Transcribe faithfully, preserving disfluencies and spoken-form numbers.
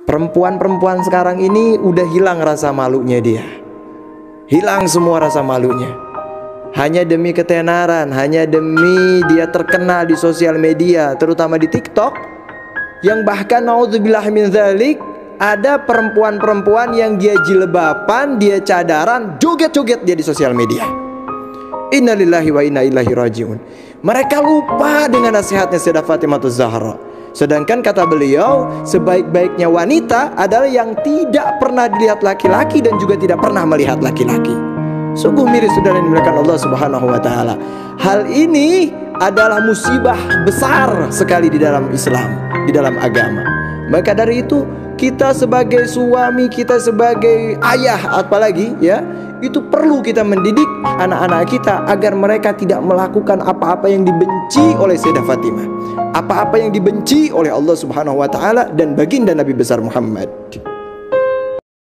Perempuan-perempuan sekarang ini udah hilang rasa malunya dia. Hilang semua rasa malunya. Hanya demi ketenaran, hanya demi dia terkenal di sosial media, terutama di TikTok, yang bahkan naudzubillah min dzalik, ada perempuan-perempuan yang dia jilbaban, dia cadaran, joget-joget dia di sosial media. Innalillahi wa inna ilaihi rajiun. Mereka lupa dengan nasihatnya Sayyidah Fatimahuz Zahra. Sedangkan kata beliau, sebaik-baiknya wanita adalah yang tidak pernah dilihat laki-laki dan juga tidak pernah melihat laki-laki. Sungguh miris saudara yang dimuliakan Allah Subhanahu wa taala. Hal ini adalah musibah besar sekali di dalam Islam, di dalam agama. Maka dari itu, kita sebagai suami, kita sebagai ayah apalagi ya, itu perlu kita mendidik anak-anak kita agar mereka tidak melakukan apa-apa yang dibenci oleh Sayyidah Fatimah, apa-apa yang dibenci oleh Allah Subhanahu wa taala dan baginda Nabi besar Muhammad.